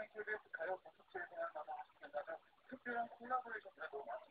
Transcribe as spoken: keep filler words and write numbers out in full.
케이비에스 가요 콘서트에 대한 만화 하시려면 특별한 콜라보레이션이 너무 많아요.